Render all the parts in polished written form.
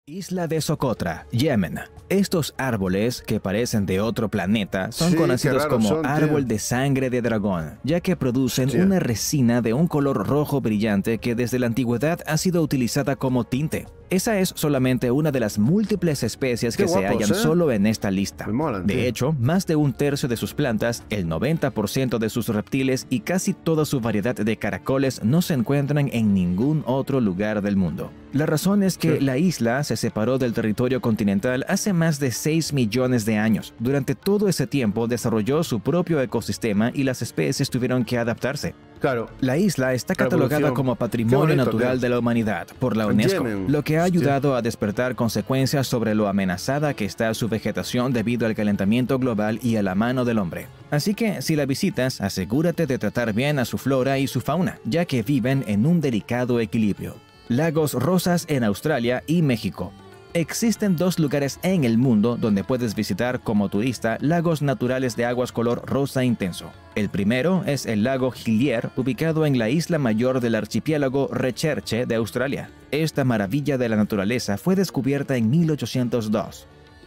Isla de Socotra, Yemen. Estos árboles, que parecen de otro planeta, son conocidos como árbol de sangre de dragón, ya que producen una resina de un color rojo brillante que desde la antigüedad ha sido utilizada como tinte. Esa es solamente una de las múltiples especies que se hallan solo en esta lista. De hecho, más de un tercio de sus plantas, el 90% de sus reptiles y casi toda su variedad de caracoles no se encuentran en ningún otro lugar del mundo. La razón es que la isla se separó del territorio continental hace más de 6 millones de años. Durante todo ese tiempo desarrolló su propio ecosistema y las especies tuvieron que adaptarse. Claro. La isla está catalogada como Patrimonio Natural de la Humanidad por la UNESCO, lo que ha ayudado a despertar consecuencias sobre lo amenazada que está su vegetación debido al calentamiento global y a la mano del hombre. Así que, si la visitas, asegúrate de tratar bien a su flora y su fauna, ya que viven en un delicado equilibrio. Lagos Rosas en Australia y México. Existen dos lugares en el mundo donde puedes visitar como turista lagos naturales de aguas color rosa intenso. El primero es el lago Hillier, ubicado en la isla mayor del archipiélago Recherche de Australia. Esta maravilla de la naturaleza fue descubierta en 1802.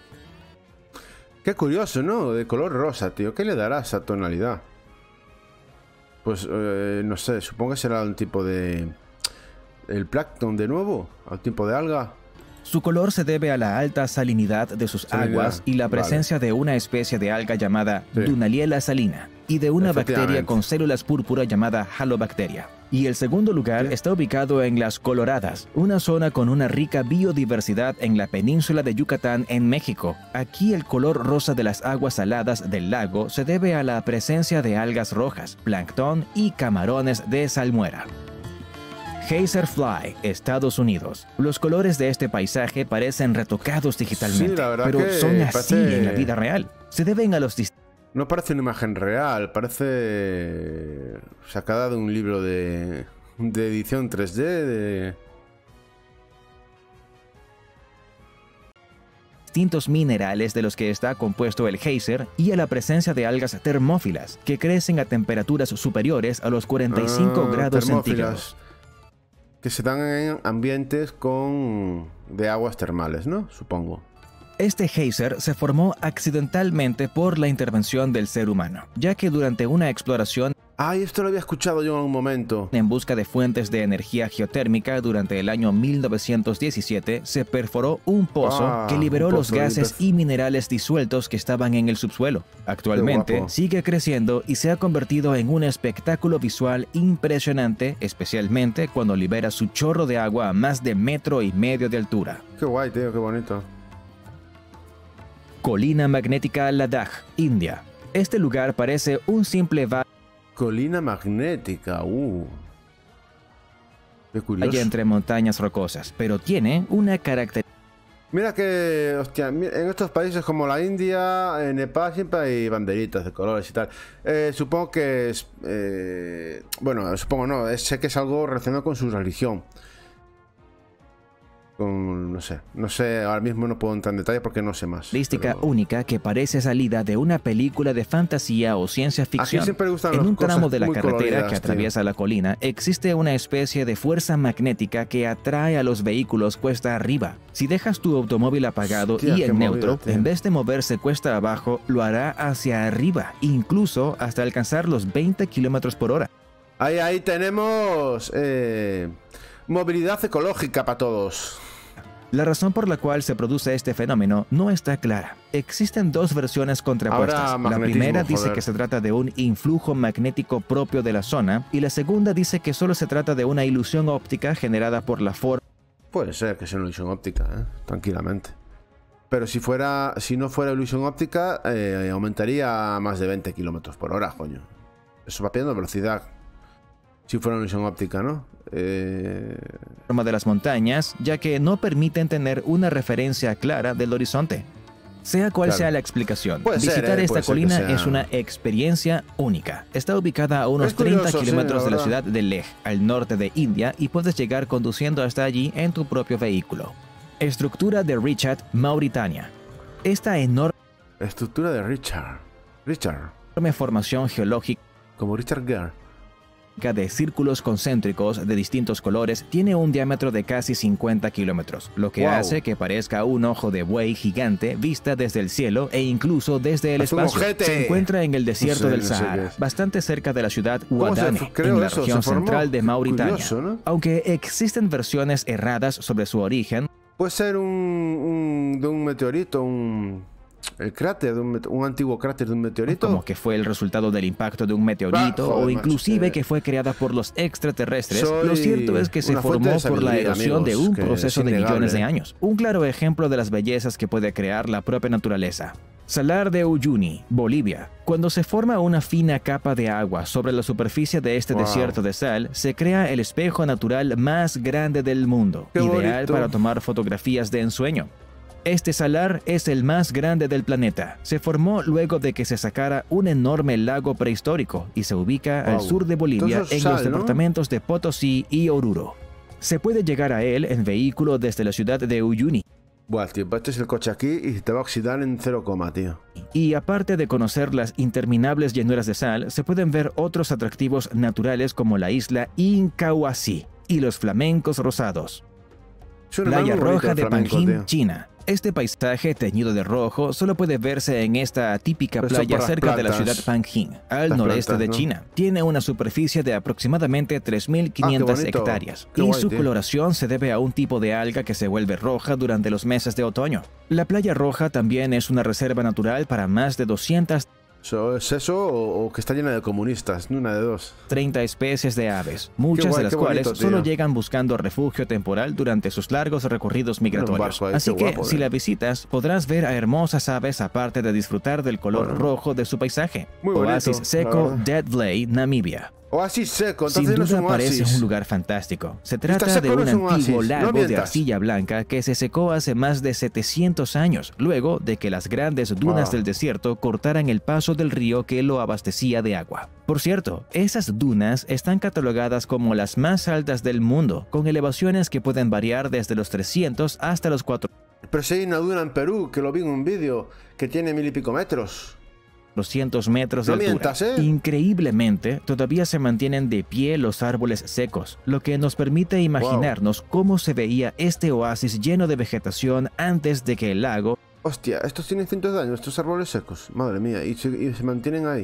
Qué curioso, ¿no? De color rosa, tío. ¿Qué le dará esa tonalidad? Pues, no sé, supongo que será un tipo de... ¿El plancton de nuevo? ¿Al tipo de alga? Su color se debe a la alta salinidad de sus aguas y la presencia de una especie de alga llamada Dunaliella salina y de una bacteria con células púrpura llamada Halobacteria. Y el segundo lugar está ubicado en Las Coloradas, una zona con una rica biodiversidad en la península de Yucatán en México. Aquí el color rosa de las aguas saladas del lago se debe a la presencia de algas rojas, plancton y camarones de salmuera. Geyser Fly, Estados Unidos. Los colores de este paisaje parecen retocados digitalmente, pero son así en la vida real. Se deben a los No parece una imagen real, parece sacada de un libro de edición 3D de... distintos minerales de los que está compuesto el geyser y a la presencia de algas termófilas que crecen a temperaturas superiores a los 45 grados centígrados. Que se dan en ambientes de aguas termales, ¿no? Supongo. Este geyser se formó accidentalmente por la intervención del ser humano, ya que durante una exploración esto lo había escuchado yo en algún momento. En busca de fuentes de energía geotérmica durante el año 1917, se perforó un pozo que liberó los gases y minerales disueltos que estaban en el subsuelo. Actualmente sigue creciendo y se ha convertido en un espectáculo visual impresionante, especialmente cuando libera su chorro de agua a más de 1,5 metros de altura. Qué guay, tío, qué bonito. Colina magnética Ladakh, India. Este lugar parece un simple valle. Colina magnética, qué curioso. Hay entre montañas rocosas, pero tiene una característica. Mira que, hostia, en estos países como la India, en Nepal siempre hay banderitas de colores y tal. Supongo que es... bueno, supongo no, sé que es algo relacionado con su religión. No sé, ahora mismo no puedo entrar en detalle porque no sé más. Característica única que parece salida de una película de fantasía o ciencia ficción. En un tramo de la carretera que atraviesa la colina existe una especie de fuerza magnética que atrae a los vehículos cuesta arriba. Si dejas tu automóvil apagado y en neutro, en vez de moverse cuesta abajo, lo hará hacia arriba, incluso hasta alcanzar los 20 kilómetros por hora. Ahí tenemos movilidad ecológica para todos. La razón por la cual se produce este fenómeno no está clara. Existen dos versiones contrapuestas. La primera dice que se trata de un influjo magnético propio de la zona y la segunda dice que solo se trata de una ilusión óptica generada por la forma. Puede ser que sea una ilusión óptica, tranquilamente. Pero si no fuera ilusión óptica, aumentaría a más de 20 kilómetros por hora, coño. Eso va pidiendo velocidad. Si fuera una ilusión óptica, ¿no? De las montañas, ya que no permiten tener una referencia clara del horizonte. Sea cual sea la explicación, visitar esta colina es una experiencia única. Está ubicada a unos 30 kilómetros de la ciudad de Leh, al norte de India, y puedes llegar conduciendo hasta allí en tu propio vehículo. Estructura de Richard, Mauritania. Esta enorme estructura de Richard. Formación geológica como Richard Gere de círculos concéntricos de distintos colores tiene un diámetro de casi 50 kilómetros, lo que hace que parezca un ojo de buey gigante vista desde el cielo e incluso desde el espacio. Se encuentra en el desierto del Sahara, bastante cerca de la ciudad Ouadane, en la región central de Mauritania. Curioso, ¿no? Aunque existen versiones erradas sobre su origen. Puede ser de un meteorito, el cráter, un antiguo cráter de un meteorito. Como que fue el resultado del impacto de un meteorito, o inclusive que fue creada por los extraterrestres. Lo cierto es que se formó por la erosión de un proceso de millones de años. Un claro ejemplo de las bellezas que puede crear la propia naturaleza. Salar de Uyuni, Bolivia. Cuando se forma una fina capa de agua sobre la superficie de este desierto de sal, se crea el espejo natural más grande del mundo, ideal para tomar fotografías de ensueño. Este salar es el más grande del planeta. Se formó luego de que se sacara un enorme lago prehistórico y se ubica al sur de Bolivia en los departamentos de Potosí y Oruro. Se puede llegar a él en vehículo desde la ciudad de Uyuni. Buah, tío, metes el coche aquí y te va a oxidar en 0, tío. Y aparte de conocer las interminables llanuras de sal, se pueden ver otros atractivos naturales como la isla Incahuasi y los flamencos rosados. Playa Roja de Panjin, China. Este paisaje teñido de rojo solo puede verse en esta típica playa cerca de la ciudad Panjin, al noreste de China. Tiene una superficie de aproximadamente 3.500 hectáreas y su coloración se debe a un tipo de alga que se vuelve roja durante los meses de otoño. La Playa Roja también es una reserva natural para más de 200 ¿Es eso o que está llena de comunistas? Una de dos. 30 especies de aves, muchas de las cuales solo llegan buscando refugio temporal durante sus largos recorridos migratorios. Así que, si la visitas, podrás ver a hermosas aves aparte de disfrutar del color rojo de su paisaje. Oasis seco, Dead Vley, Namibia. Oasis seco, sin duda parece un lugar fantástico. Se trata de un antiguo lago de arcilla blanca que se secó hace más de 700 años, luego de que las grandes dunas del desierto cortaran el paso del río que lo abastecía de agua. Por cierto, esas dunas están catalogadas como las más altas del mundo, con elevaciones que pueden variar desde los 300 hasta los 400. Pero si hay una duna en Perú, que lo vi en un vídeo, que tiene 1000 y pico metros. 200 metros de altura. Increíblemente, todavía se mantienen de pie los árboles secos, lo que nos permite imaginarnos cómo se veía este oasis lleno de vegetación antes de que el lago... Hostia, estos tienen cientos de años, estos árboles secos. Madre mía, y se mantienen ahí.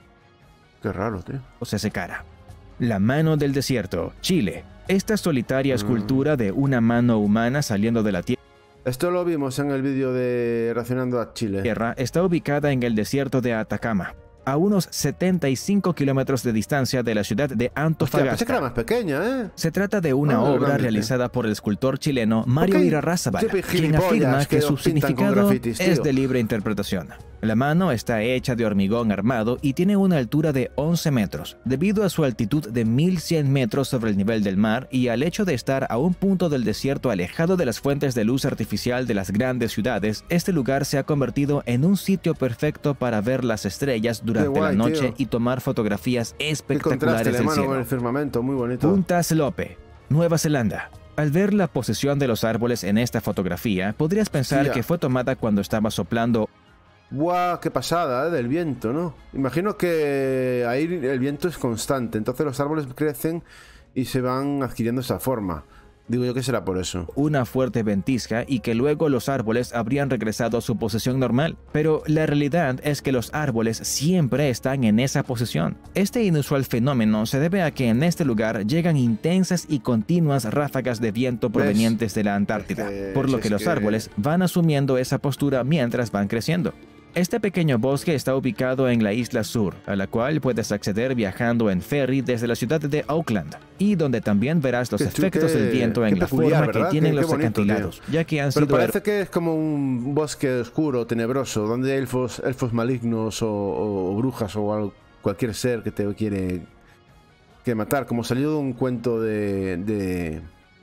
Qué raro, tío. Se secara. La mano del desierto, Chile. Esta solitaria escultura de una mano humana saliendo de la tierra. Esto lo vimos en el vídeo de Reaccionando a Chile. Está ubicada en el desierto de Atacama, a unos 75 kilómetros de distancia de la ciudad de Antofagasta. Pensé que era más pequeña, ¿eh? Se trata de una obra realizada por el escultor chileno Mario Irarrázaval, quien afirma que su significado es de libre interpretación. La mano está hecha de hormigón armado y tiene una altura de 11 metros, debido a su altitud de 1100 metros sobre el nivel del mar y al hecho de estar a un punto del desierto alejado de las fuentes de luz artificial de las grandes ciudades. Este lugar se ha convertido en un sitio perfecto para ver las estrellas durante la noche y tomar fotografías espectaculares del cielo. Con el firmamento, muy bonito. Punta Slope, Nueva Zelanda. Al ver la posición de los árboles en esta fotografía, podrías pensar que fue tomada cuando estaba soplando. ¡Buah! ¡Qué pasada, del viento!, ¿no? Imagino que ahí el viento es constante, entonces los árboles crecen y se van adquiriendo esa forma. Digo yo que será por eso. Una fuerte ventisca y que luego los árboles habrían regresado a su posición normal. Pero la realidad es que los árboles siempre están en esa posición. Este inusual fenómeno se debe a que en este lugar llegan intensas y continuas ráfagas de viento provenientes de la Antártida, por lo que los árboles van asumiendo esa postura mientras van creciendo. Este pequeño bosque está ubicado en la isla Sur, a la cual puedes acceder viajando en ferry desde la ciudad de Auckland, y donde también verás los efectos del viento en la forma que tienen los acantilados, ya que han sido... Pero parece que es como un bosque oscuro, tenebroso, donde hay elfos malignos o brujas o algo, cualquier ser que te quiere matar, como salió de un cuento de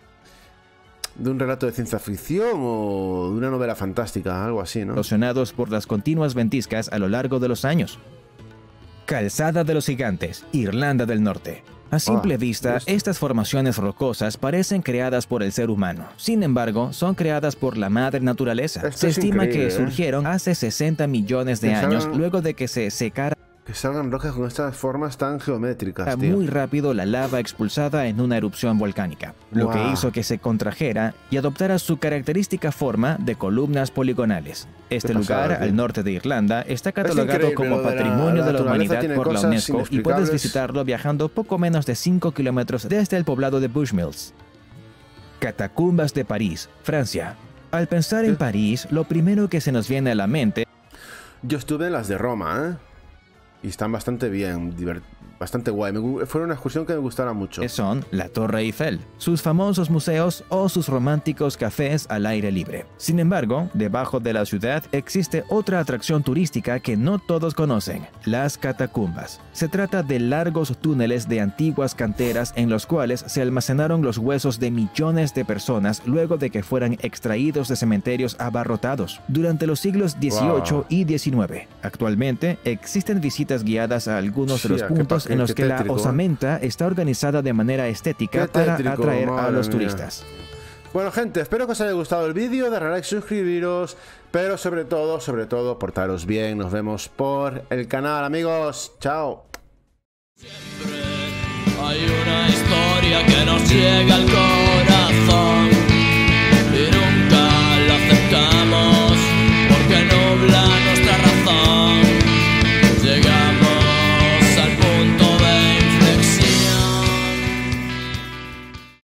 un relato de ciencia ficción o de una novela fantástica, algo así, ¿no? Erosionados por las continuas ventiscas a lo largo de los años. Calzada de los Gigantes, Irlanda del Norte. A simple vista, estas formaciones rocosas parecen creadas por el ser humano. Sin embargo, son creadas por la madre naturaleza. Se estima que surgieron hace 60 millones de años luego de que se secara. Que salgan rocas con estas formas tan geométricas, tío. Muy rápido la lava expulsada en una erupción volcánica, lo que hizo que se contrajera y adoptara su característica forma de columnas poligonales. Este lugar, al norte de Irlanda, está catalogado como Patrimonio de la Humanidad por la UNESCO y puedes visitarlo viajando poco menos de 5 kilómetros desde el poblado de Bushmills. Catacumbas de París, Francia. Al pensar en París, lo primero que se nos viene a la mente... Yo estuve en las de Roma, ¿eh? Y están bastante bien, bastante guay. Fue una excursión que me gustara mucho. Son la Torre Eiffel, sus famosos museos o sus románticos cafés al aire libre. Sin embargo, debajo de la ciudad existe otra atracción turística que no todos conocen, las catacumbas. Se trata de largos túneles de antiguas canteras en los cuales se almacenaron los huesos de millones de personas luego de que fueran extraídos de cementerios abarrotados durante los siglos XVIII y XIX. Actualmente existen visitas guiadas a algunos de los puntos en los que la osamenta está organizada de manera estética para atraer a los turistas. Bueno, gente, espero que os haya gustado el vídeo, darle like, suscribiros, pero sobre todo, portaros bien. Nos vemos por el canal, amigos. Chao. Siempre hay una historia que nos llega al